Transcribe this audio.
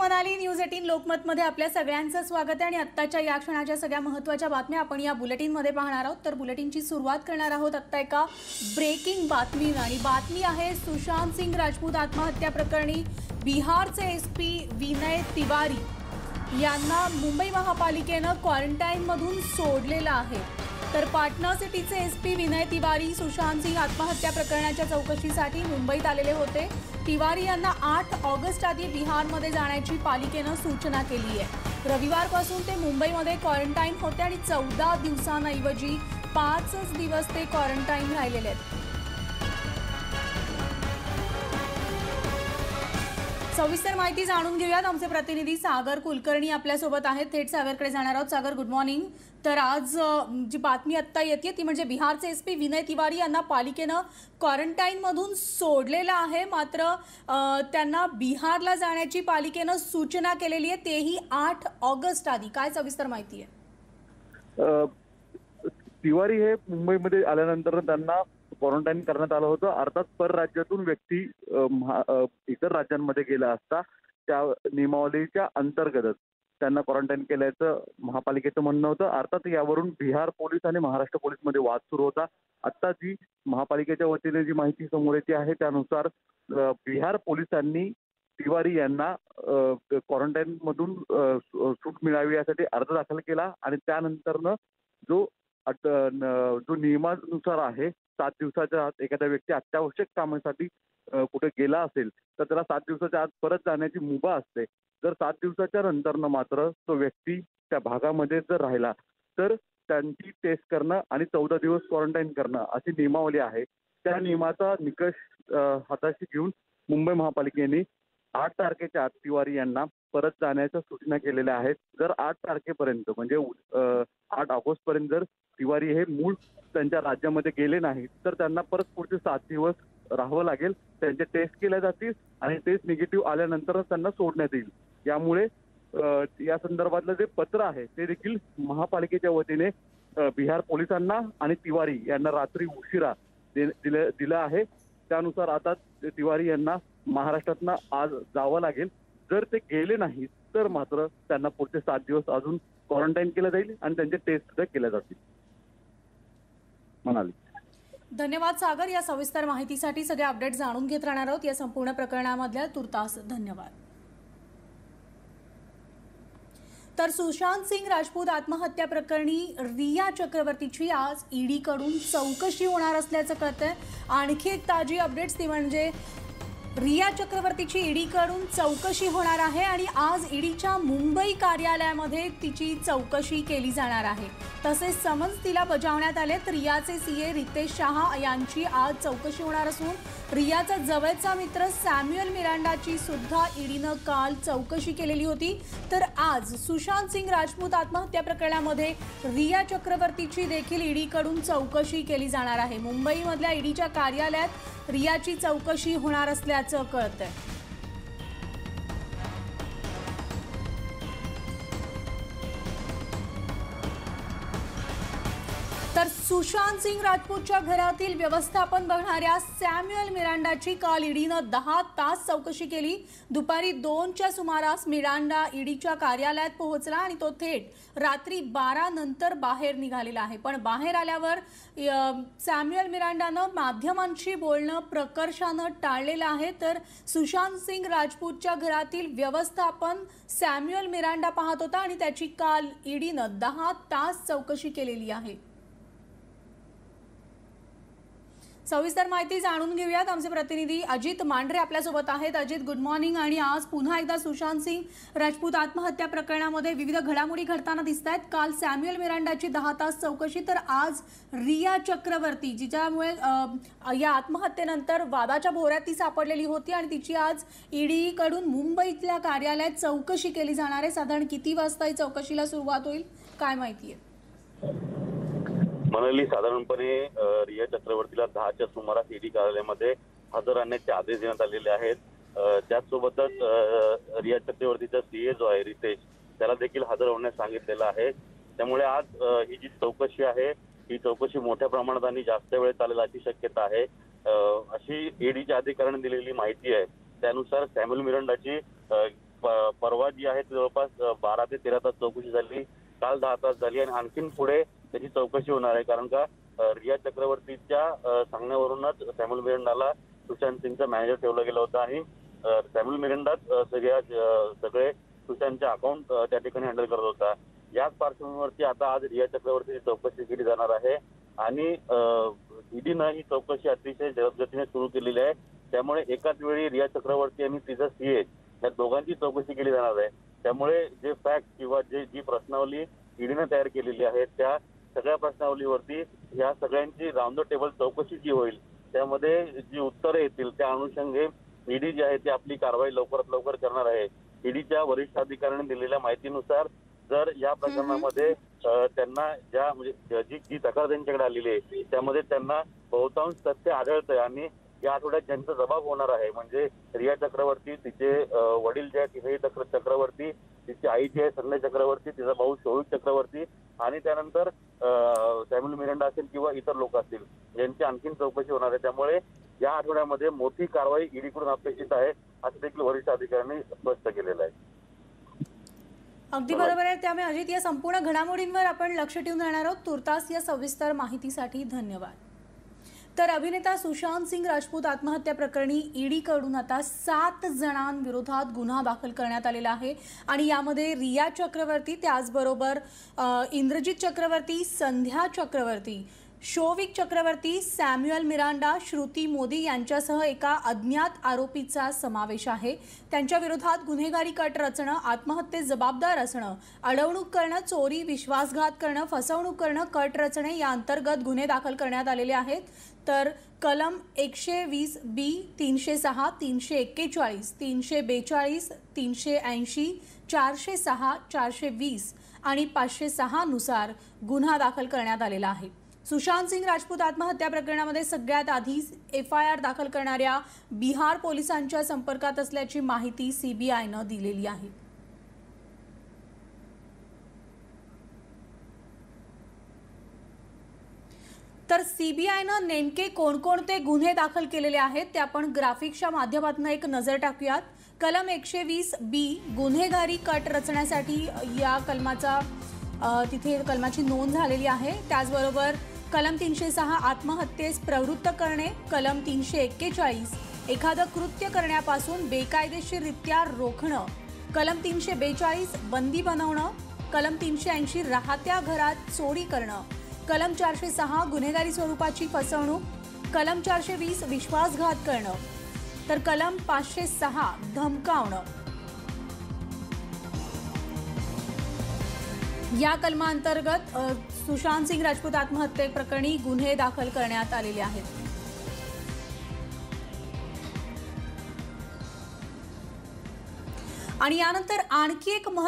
Manali news 18 लोकमतमध्ये आपल्या सगळ्यांचं स्वागत आहे आणि आत्ताच्या या क्षणाच्या सगळ्या महत्त्वाच्या बातम्या आपण या बुलेटिनमध्ये पाहणार आहोत। तर बुलेटिनची सुरुवात करणार आहोत आत्ता एका ब्रेकिंग बातमीने आणि बातमी आहे सुशांत सिंग राजपूत आत्महत्या प्रकरणी बिहारचे एसपी विनय तिवारी यांना मुंबई महापालिकेने क्वारंटाईनमधून सोडलेलं आहे। तर पाटणा सिटीचे एसपी विनय तिवारी सुशांत सिंग आत्महत्या प्रकरणाच्या चौकशीसाठी मुंबईत आलेले होते। तिवारी यांना 8 ऑगस्ट आधी बिहारमध्ये जाण्याची पालिकेने सूचना केली आहे। रविवारपासून ते मुंबईमध्ये क्वारंटाईन होते आणि 14 दिवसांऐवजी 5 दिवस ते क्वारंटाईन राहिलेले आहेत। सविस्तर माहिती जाणून घेऊयात। आमचे प्रतिनिधी सागर कुलकर्णी आपल्या सोबत आहेत। थेट सागरकडे जाणार आहोत। Sagar, good morning. तर आज जी बातमी आत्ता येते ती म्हणजे बिहारचे एसपी विनय तिवारी यांना पालिकेने क्वारंटाईन मधून सोडलेलं आहे, मात्र त्यांना बिहारला जाण्याची पालिकेने सूचना केलेली आहे, तेही 8 ऑगस्ट आधी। काय सविस्तर माहिती आहे? तिवारी हे मुंबईमध्ये आल्यानंतर त्यांना क्वारंटाईन करण्यात आलं होतं। अर्थात परराज्यातून व्यक्ती इतर राज्यांमध्ये गेला असता त्या नियमावलीच्या अंतर्गत त्यांना क्वारंटाईन केल्याचं महापालिकेचं म्हणणं होतं। अर्थात यावरून बिहार पोलीस आणि महाराष्ट्र पोलीसमध्ये वाद सुरू होता। आता जी महापालिकेच्या वतीने जी माहिती समोर येते आहे त्यानुसार बिहार पोलिसांनी तिवारी यांना क्वारंटाईन मधून सूट मिळावी यासाठी अर्ज दाखल केला आणि त्यानंतरनं जो नियमानुसार आहे 7 दिवसाच्या आत एखादा व्यक्ती अत्यावश्यक कामासाठी कुठे गेला असेल तर त्याला 7 दिवसाच्या आत परत जाण्याची मुभा असते। जर 7 दिवसाच्या नंतरनं मात्र तो व्यक्ती त्या भागामध्ये जर राहिला तर त्यांची टेस्ट करणं आणि 14 दिवस क्वारंटाईन करणं अशी नियमावली आहे। त्या नियमाचा निकष हाताशी घेऊन मुंबई महापालिकेने 8 तारखेच्या आत तिवारी यांना परत जाण्याच्या सूचना केलेल्या आहेत। जर 8 तारखेपर्यंत म्हणजे 8 ऑगस्ट पर्यंत जर तिवारी हे मूळ त्यांच्या राज्यामध्ये गेले नाहीत तर त्यांना परत पुढचे 7 दिवस राहावं लागेल। त्यांचे टेस्ट केल्या जातील आणि टेस्ट निगेटिव्ह आल्यानंतरच त्यांना सोडण्यात येईल। यामुळे या संदर्भातलं जे पत्र आहे ते देखील महापालिकेच्या वतीने बिहार पोलिसांना आणि तिवारी यांना रात्री उशिरा दिलं आहे। त्यानुसार आता तिवारी यांना महाराष्ट्रातनं आज जावं लागेल। जर ते गेले नाहीत तर मात्र त्यांना पुढचे 7 दिवस अजून क्वारंटाईन केलं जाईल आणि त्यांचे टेस्ट सुद्धा केल्या जातील। म्हणाले। धन्यवाद सागर, या सविस्तर माहितीसाठी। सगळे अपडेट जाणून घेत राहणार आहोत या संपूर्ण प्रकरणामधल्या। तुर्तास धन्यवाद। तर सुशांत सिंग राजपूत आत्महत्या प्रकरणी रिया चक्रवर्तीची आज ईडी कडून चौकशी होणार असल्याचं कळतंय। आणखी एक ताजी अपडेट्स ती म्हणजे रिया चक्रवर्तीची ईडी कडून चौकशी होणार आहे आणि आज ईडीच्या मुंबई कार्यालयामध्ये तिची चौकशी केली जाणार आहे। तसेच समन्स तिला बजावण्यात आले। तर रियाचे सीए रितेश शहा यांची आज चौकशी होणार असून रियाचा जवळचा मित्र सॅम्युअल मिरांडाची सुद्धा ईडीनं काल चौकशी केलेली होती। तर आज सुशांत सिंग राजपूत आत्महत्या प्रकरणामध्ये रिया चक्रवर्तीची देखील ईडी कडून चौकशी केली जाणार आहे। मुंबईमधल्या ईडीच्या कार्यालयात रियाची चौकशी होणार असल्याचं कळतंय। तर सुशांत सिंग राजपूतच्या घरातील व्यवस्थापन बघणाऱ्या सॅम्युअल मिरांडाची काल ईडीनं 10 तास चौकशी केली। दुपारी 2च्या सुमारास मिरांडा ईडीच्या कार्यालयात पोहोचला आणि तो थेट रात्री 12 नंतर बाहेर निघालेला आहे। पण बाहेर आल्यावर सॅम्युअल मिरांडानं माध्यमांशी बोलणं प्रकर्षानं टाळलेलं आहे। तर सुशांत सिंग राजपूतच्या घरातील व्यवस्थापन सॅम्युअल मिरांडा पाहत होता आणि त्याची काल ईडीनं 10 तास चौकशी केलेली आहे। सविस्तर माहिती जाणून घेऊयात। आमचे प्रतिनिधी अजित मांढरे आपल्यासोबत आहेत। Ajit, good morning. आणि आज पुन्हा एकदा सुशांत सिंग राजपूत आत्महत्या प्रकरणामध्ये विविध घडामोडी घडताना दिसत आहेत। काल सॅम्युअल मिरांडाची 10 तास चौकशी, तर आज रिया चक्रवर्ती जिच्यामुळे या आत्महत्येनंतर वादाच्या भोवऱ्यात ती सापडलेली होती आणि तिची आज ईडी कडून मुंबईतल्या कार्यालयात चौकशी केली जाणार आहे। साधारण किती वाजता ही चौकशीला सुरुवात होईल, काय माहिती आहे? मनाली, साधारणपणे रिया चक्रवर्तीला 10च्या सुमारास ईडी कार्यालयामध्ये हजर राहण्याचे आदेश देण्यात आलेले आहेत। त्याचसोबतच रिया चक्रवर्तीचा सीए जो आहे रितेश, त्याला देखील हजर होण्यास सांगितलेलं आहे। त्यामुळे आज ही जी चौकशी आहे ही चौकशी मोठ्या प्रमाणात आणि जास्त वेळ चालेल अशी शक्यता आहे। अशी ईडीच्या अधिकाऱ्यांनी दिलेली माहिती आहे त्यानुसार सॅम्युअल मिरांडाची परवा जी आहे जवळपास 12 ते 13 तास चौकशी झाली, काल 10 तास झाली आणि आणखीन पुढे त्याची चौकशी होणार आहे. कारण का रिया चक्रवर्तीच्या सांगण्यावरूनच सॅम्युअल मिरांडाला सुशांत सिंगचा मॅनेजर ठेवला गेला होता आणि सॅम्युअल मिरांडाच सगळे सुशांतचे अकाउंट त्या ठिकाणी हँडल करत होता. याच पार्श्वभूमीवरती आता आज रिया चक्रवर्तीची चौकशी केली जाणार आहे आणि ईडीनं ही चौकशी अतिशय जलदगतीने सुरू केलेली आहे. त्यामुळे एकाच वेळी रिया चक्रवर्ती आणि तिचा सीए या दोघांची चौकशी केली जाणार आहे. त्यामुळे जे फॅक्ट किंवा जी प्रश्नावली ईडीने तयार केलेली आहे त्या सगळ्या प्रश्नावलीवरती या सगळ्यांची राऊंड द टेबल चौकशी जी होईल त्यामध्ये जी उत्तरे येतील त्या अनुषंगे ईडी जी आहे ती आपली कारवाई लवकरात लवकर करणार आहे. ईडीच्या वरिष्ठ अधिकाऱ्यांनी दिलेल्या माहितीनुसार जर या प्रकरणामध्ये त्यांना म्हणजे जी तक्रार त्यांच्याकडे आलेली आहे त्यामध्ये त्यांना बहुतांश तथ्य आढळतंय आणि या आठवड्यात ज्यांचा जबाब होणार आहे म्हणजे रिया चक्रवर्ती, तिचे वडील जे आहेत हे चक्रवर्ती, तिची आई जी आहे संजय चक्रवर्ती, तिचा भाऊ शोविक चक्रवर्ती आणि त्यानंतर सॅम्युअल मिरांडा असेल किंवा इतर लोक असतील यांची आणखीन चौकशी होणार आहे. त्यामुळे या आठवड्यामध्ये मोठी कारवाई ईडीकडून अपेक्षित आहे असं देखील वरिष्ठ अधिकाऱ्यांनी स्पष्ट केलेलं आहे. अगदी बरोबर आहे. त्यामुळे अजित, या संपूर्ण घडामोडींवर आपण लक्ष ठेवून राहणार आहोत. तुर्तास या सविस्तर माहितीसाठी धन्यवाद. तर अभिनेता सुशांत सिंग राजपूत आत्महत्या प्रकरणी ईडीकडून आता 7 जणांविरोधात गुन्हा दाखल करण्यात आलेला आहे आणि यामध्ये रिया चक्रवर्ती, त्याचबरोबर इंद्रजित चक्रवर्ती, संध्या चक्रवर्ती, शोविक चक्रवर्ती, सॅम्युअल मिरांडा, श्रुती मोदी यांच्यासह एका अज्ञात आरोपीचा समावेश आहे. त्यांच्या विरोधात गुन्हेगारी कट रचणं, आत्महत्येस जबाबदार असणं, अडवणूक करणं, चोरी, विश्वासघात करणं, फसवणूक करणं, कट रचणे या अंतर्गत गुन्हे दाखल करण्यात आलेले आहेत. तर कलम 120B, 306, 341, 342, 380, 406, 420 आणि 506 नुसार गुन्हा दाखल करण्यात आलेला आहे. सुशांत सिंग राजपूत आत्महत्या प्रकरणामध्ये सगळ्यात आधी FIR दाखल करणाऱ्या बिहार पोलिसांच्या संपर्कात असल्याची माहिती CBIनं दिलेली आहे. तर CBIनं नेमके कोणकोणते गुन्हे दाखल केलेले आहेत ते आपण ग्राफिक्सच्या माध्यमातून एक नजर टाकूयात. कलम 120B गुन्हेगारी कट रचण्यासाठी या तिथे कलमाची नोंद झालेली आहे. त्याचबरोबर कलम 306 आत्महत्येस प्रवृत्त करणे, कलम 341 एखादं कृत्य करण्यापासून बेकायदेशीररित्या रोखणं, कलम 342 बंदी बनवणं, कलम 380 राहत्या घरात चोरी करणं, कलम 406 गुन्हेगारी स्वरूपाची फसवणूक, कलम 420 विश्वासघात करणं, तर कलम 506 धमकावणं या कलमांतर्गत सुशांत सिंग राजपूत आत्महत्येप्रकरणी गुन्हे दाखल करण्यात आलेले आहेत. आणि यानंतर आणखी एक